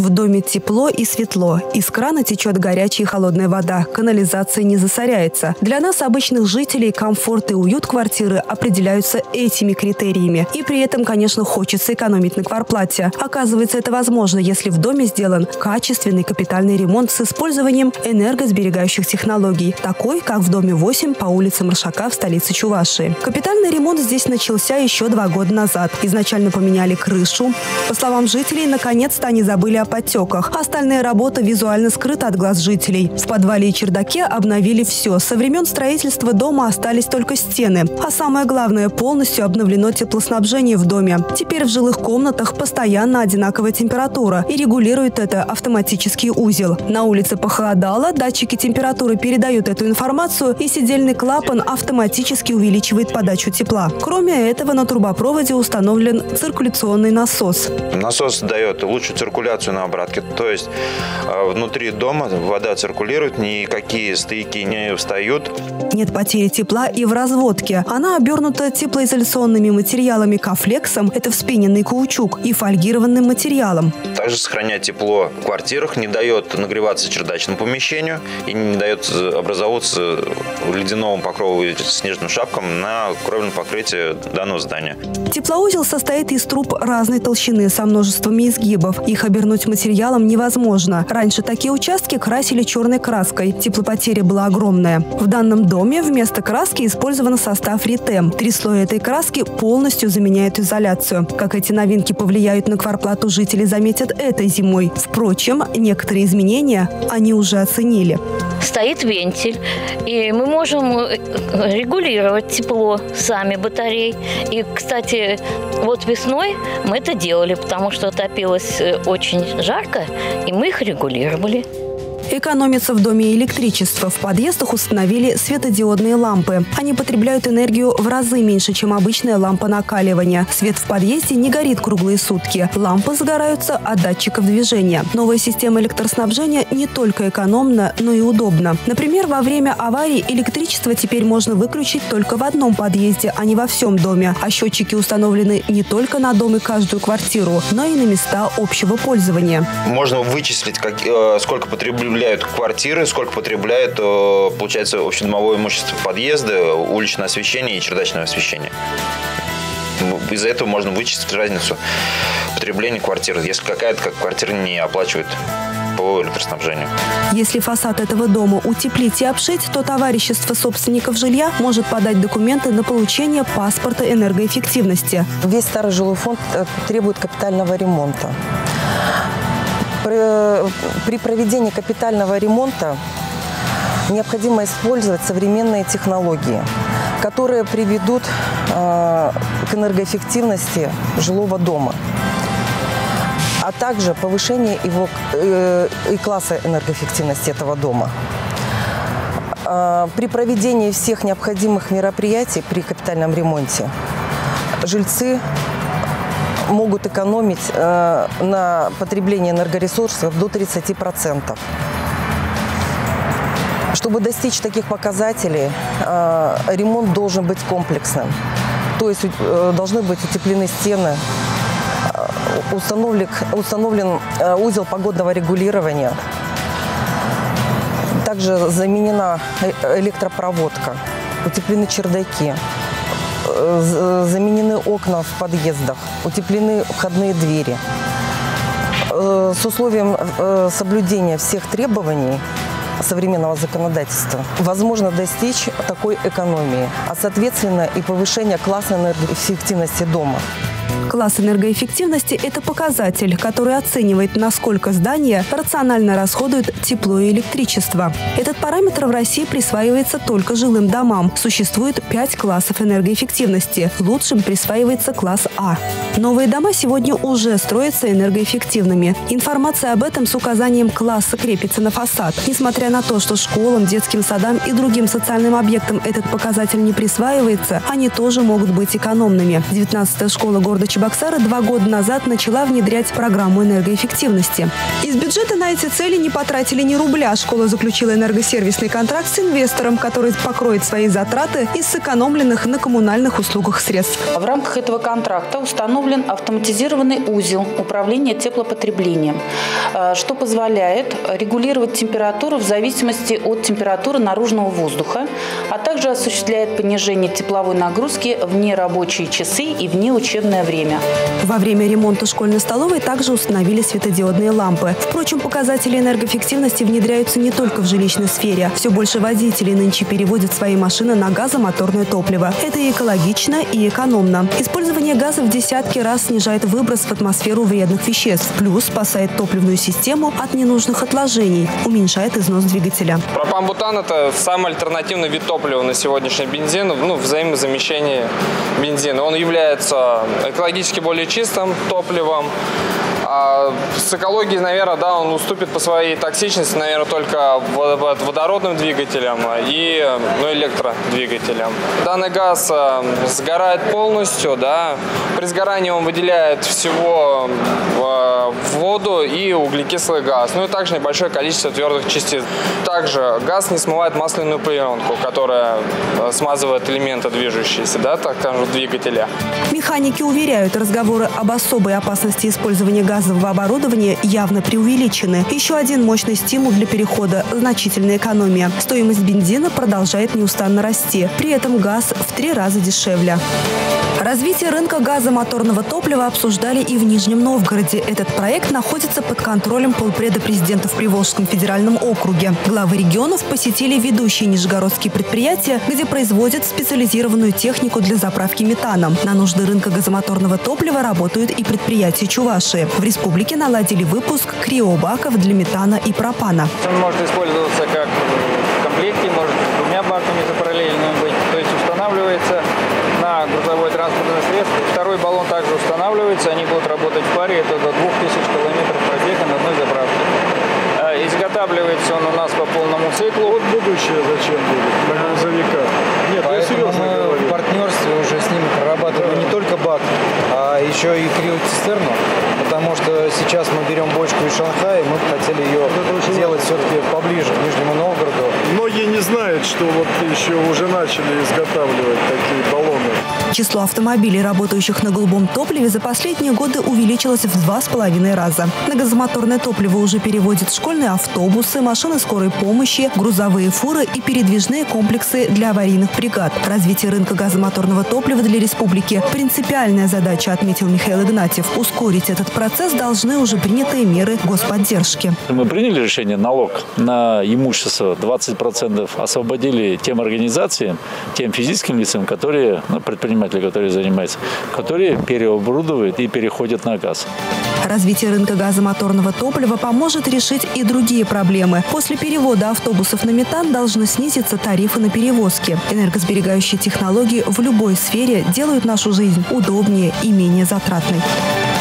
В доме тепло и светло. Из крана течет горячая и холодная вода. Канализация не засоряется. Для нас, обычных жителей, комфорт и уют квартиры определяются этими критериями. И при этом, конечно, хочется экономить на квартплате. Оказывается, это возможно, если в доме сделан качественный капитальный ремонт с использованием энергосберегающих технологий, такой, как в доме 8 по улице Маршака в столице Чувашии. Капитальный ремонт здесь начался еще 2 года назад. Изначально поменяли крышу. По словам жителей, наконец-то они забыли о подтеках. Остальная работа визуально скрыта от глаз жителей. В подвале и чердаке обновили все. Со времен строительства дома остались только стены. А самое главное, полностью обновлено теплоснабжение в доме. Теперь в жилых комнатах постоянно одинаковая температура, и регулирует это автоматический узел. На улице похолодало, датчики температуры передают эту информацию, и сидельный клапан автоматически увеличивает подачу тепла. Кроме этого, на трубопроводе установлен циркуляционный насос. Насос дает лучшую циркуляцию на обратке, то есть внутри дома вода циркулирует, никакие стояки не встают. Нет потери тепла и в разводке. Она обернута теплоизоляционными материалами кофлексом, это вспененный каучук, и фольгированным материалом. Также сохраняет тепло в квартирах, не дает нагреваться чердачному помещению и не дает образовываться ледяновым покрову и снежным шапкам на кровельном покрытии данного здания. Теплоузел состоит из труб разной толщины со множеством изгибов. Их обернуть материалом невозможно. Раньше такие участки красили черной краской. Теплопотеря была огромная. В данном доме вместо краски использован состав Ритем. 3 слоя этой краски полностью заменяют изоляцию. Как эти новинки повлияют на квартплату, жители заметят этой зимой. Впрочем, некоторые изменения они уже оценили. Стоит вентиль, и мы можем регулировать тепло сами батарей. И, кстати, вот весной мы это делали, потому что топилось очень жарко, и мы их регулировали. Экономится в доме электричество. В подъездах установили светодиодные лампы. Они потребляют энергию в разы меньше, чем обычная лампа накаливания. Свет в подъезде не горит круглые сутки. Лампы загораются от датчиков движения. Новая система электроснабжения не только экономна, но и удобна. Например, во время аварии электричество теперь можно выключить только в одном подъезде, а не во всем доме. А счетчики установлены не только на дом и каждую квартиру, но и на места общего пользования. Можно вычислить, сколько потребляют квартиры, сколько потребляет, получается, общедомовое имущество подъезда, уличное освещение и чердачное освещение. Из-за этого можно вычислить разницу потребления квартиры, если какая-то квартира не оплачивает по электроснабжению. Если фасад этого дома утеплить и обшить, то товарищество собственников жилья может подать документы на получение паспорта энергоэффективности. Весь старый жилой фонд требует капитального ремонта. При проведении капитального ремонта необходимо использовать современные технологии, которые приведут к энергоэффективности жилого дома, а также повышение его и класса энергоэффективности этого дома. При проведении всех необходимых мероприятий при капитальном ремонте жильцы могут экономить на потреблении энергоресурсов до 30%. Чтобы достичь таких показателей, ремонт должен быть комплексным. То есть должны быть утеплены стены, установлен узел погодного регулирования. Также заменена электропроводка, утеплены чердаки. Заменены окна в подъездах, утеплены входные двери. С условием соблюдения всех требований современного законодательства возможно достичь такой экономии, а соответственно и повышения класса энергоэффективности дома. Класс энергоэффективности – это показатель, который оценивает, насколько здания рационально расходуют тепло и электричество. Этот параметр в России присваивается только жилым домам. Существует 5 классов энергоэффективности. Лучшим присваивается класс А. Новые дома сегодня уже строятся энергоэффективными. Информация об этом с указанием класса крепится на фасад. Несмотря на то, что школам, детским садам и другим социальным объектам этот показатель не присваивается, они тоже могут быть экономными. 19-я школа города Чебоксары Чебоксары 2 года назад начала внедрять программу энергоэффективности. Из бюджета на эти цели не потратили ни рубля. Школа заключила энергосервисный контракт с инвестором, который покроет свои затраты из сэкономленных на коммунальных услугах средств. В рамках этого контракта установлен автоматизированный узел управления теплопотреблением, что позволяет регулировать температуру в зависимости от температуры наружного воздуха, а также осуществляет понижение тепловой нагрузки в нерабочие часы и в неучебное время. Во время ремонта школьной столовой также установили светодиодные лампы. Впрочем, показатели энергоэффективности внедряются не только в жилищной сфере. Все больше водителей нынче переводят свои машины на газомоторное топливо. Это и экологично, и экономно. Использование газа в десятки раз снижает выброс в атмосферу вредных веществ. Плюс спасает топливную систему от ненужных отложений, уменьшает износ двигателя. Пропан-бутан – это самый альтернативный вид топлива на сегодняшний бензин, взаимозамещение бензина. Он является экологически более чистым топливом. А с экологией, наверное, да, он уступит по своей токсичности, наверное, только водородным двигателям и электродвигателям. Данный газ сгорает полностью, да. При сгорании он выделяет всего воду и углекислый газ, и также небольшое количество твердых частиц. Также газ не смывает масляную пленку, которая смазывает элементы движущиеся, да, так скажем, двигателя. Механики уверяют, разговоры об особой опасности использования газового оборудования явно преувеличены. Еще один мощный стимул для перехода – значительная экономия. Стоимость бензина продолжает неустанно расти. При этом газ в 3 раза дешевле. Развитие рынка газомоторного топлива обсуждали и в Нижнем Новгороде. Этот проект находится под контролем полпреда президента в Приволжском федеральном округе. Главы регионов посетили ведущие нижегородские предприятия, где производят специализированную технику для заправки метаном. На нужды рынка газомоторного топлива работают и предприятия Чувашии. В республике наладили выпуск криобаков для метана и пропана. Он может использоваться как в комплекте, может с 2 баками параллельно быть. То есть устанавливается на грузовое транспортное средство. Второй баллон также устанавливается, они будут работать в паре, это до 2000 километров пробега на одной заправке. Изготавливается он у нас по полному циклу. Вот будущее зачем будет для грузовика? Нет, я серьезно говорю. В партнерстве уже с ними прорабатываем не только бак, а еще и криоцистерну, потому что сейчас мы берем бочку из Шанхая, мы хотели ее сделать все-таки поближе к Нижнему Новгороду. Многие не знают, что вот еще уже начали изготавливать такие баллоны. Число автомобилей, работающих на голубом топливе, за последние годы увеличилось в 2,5 раза. На газомоторное топливо уже переводят школьные автобусы, машины скорой помощи, грузовые фуры и передвижные комплексы для аварийных бригад. Развитие рынка газомоторного топлива для республики – принципиальная задача, отметил Михаил Игнатьев. Ускорить этот процесс должны уже принятые меры господдержки. Мы приняли решение налог на имущество 20% освободили тем организациям, тем физическим лицам, которые, предприниматели, которые занимаются, которые переоборудовывают и переходят на газ. Развитие рынка газомоторного топлива поможет решить и другие проблемы. После перевода автобусов на метан должны снизиться тарифы на перевозки. Энергосберегающие технологии в любой сфере делают нашу жизнь удобнее и менее затратной.